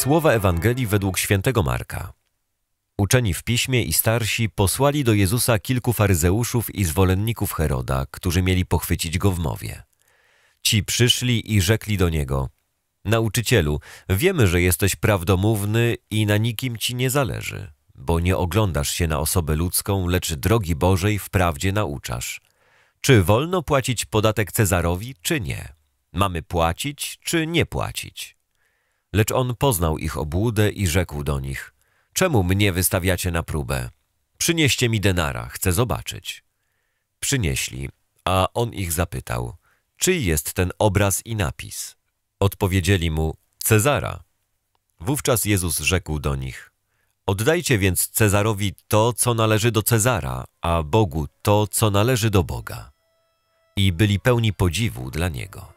Słowa Ewangelii według świętego Marka. Uczeni w piśmie i starsi posłali do Jezusa kilku faryzeuszów i zwolenników Heroda, którzy mieli pochwycić go w mowie. Ci przyszli i rzekli do niego: Nauczycielu, wiemy, że jesteś prawdomówny i na nikim ci nie zależy, bo nie oglądasz się na osobę ludzką, lecz drogi Bożej wprawdzie nauczasz. Czy wolno płacić podatek Cezarowi, czy nie? Mamy płacić, czy nie płacić? Lecz on poznał ich obłudę i rzekł do nich: Czemu mnie wystawiacie na próbę? Przynieście mi denara, chcę zobaczyć. Przynieśli, a on ich zapytał: Czyj jest ten obraz i napis? Odpowiedzieli mu: Cezara. Wówczas Jezus rzekł do nich: Oddajcie więc Cezarowi to, co należy do Cezara, a Bogu to, co należy do Boga. I byli pełni podziwu dla Niego.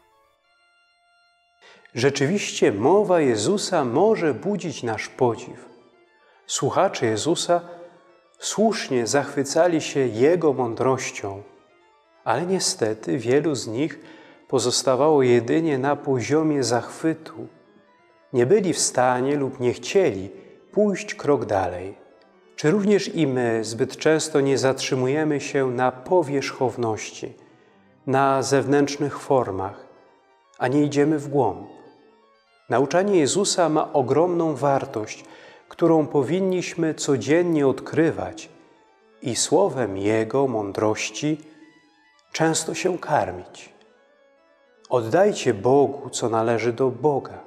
Rzeczywiście mowa Jezusa może budzić nasz podziw. Słuchacze Jezusa słusznie zachwycali się Jego mądrością, ale niestety wielu z nich pozostawało jedynie na poziomie zachwytu. Nie byli w stanie lub nie chcieli pójść krok dalej. Czy również i my zbyt często nie zatrzymujemy się na powierzchowności, na zewnętrznych formach, a nie idziemy w głąb? Nauczanie Jezusa ma ogromną wartość, którą powinniśmy codziennie odkrywać i słowem Jego mądrości często się karmić. Oddajcie Bogu, co należy do Boga.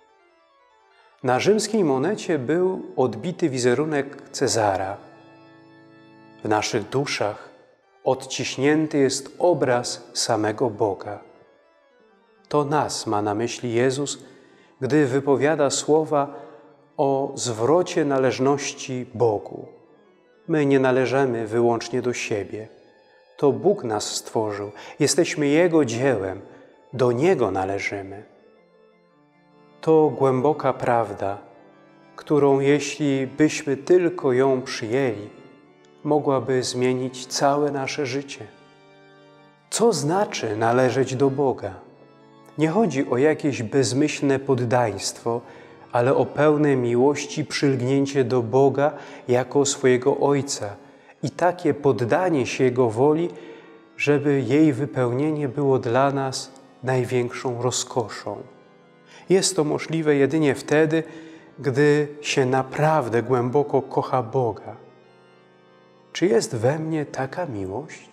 Na rzymskiej monecie był odbity wizerunek Cezara. W naszych duszach odciśnięty jest obraz samego Boga. To nas ma na myśli Jezus, gdy wypowiada słowa o zwrocie należności Bogu. My nie należymy wyłącznie do siebie. To Bóg nas stworzył. Jesteśmy Jego dziełem. Do Niego należymy. To głęboka prawda, którą jeśli byśmy tylko ją przyjęli, mogłaby zmienić całe nasze życie. Co znaczy należeć do Boga? Nie chodzi o jakieś bezmyślne poddaństwo, ale o pełne miłości przylgnięcie do Boga jako swojego Ojca i takie poddanie się Jego woli, żeby jej wypełnienie było dla nas największą rozkoszą. Jest to możliwe jedynie wtedy, gdy się naprawdę głęboko kocha Boga. Czy jest we mnie taka miłość?